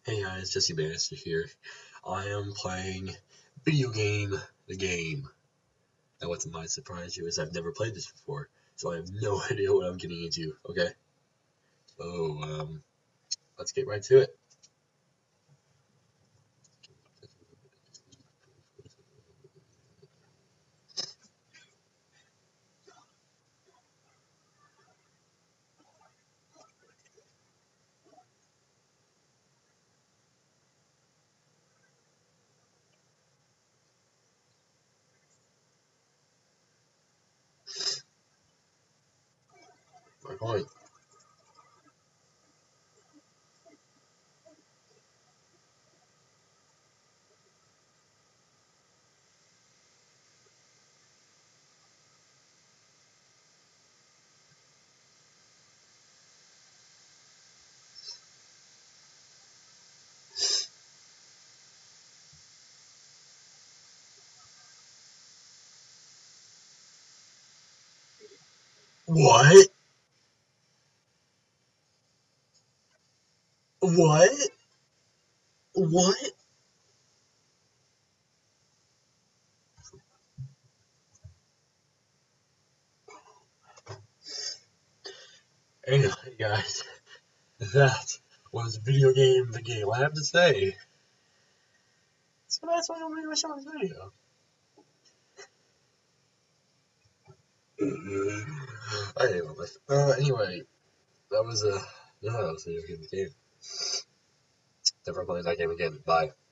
Hey guys, Jesse Bannister here. I am playing video game, the game. And what might surprise you is I've never played this before, so I have no idea what I'm getting into, okay? So, let's get right to it. My point. What? What? What? Anyway, guys, that was video game, the game. I have to say. So that's why nobody was showing this video. I hate all this. Anyway, that was video game, the game. Never playing that game again. Bye.